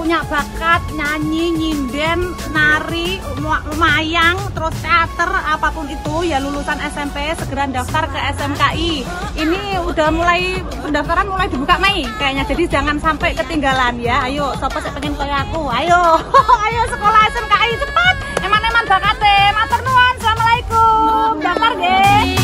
punya bakat nyanyi, nyinden, nari, mayang, terus teater, apapun itu ya lulusan SMP segera daftar ke SMKI. Ini udah mulai pendaftaran mulai dibuka Mei kayaknya, jadi jangan sampai ketinggalan ya. Ayo, siapa sih pengen kayak aku? Ayo, ayo sekolah SMKI cepat. Eman-eman bakate, matur nuwun, assalamualaikum. Daftar nggih.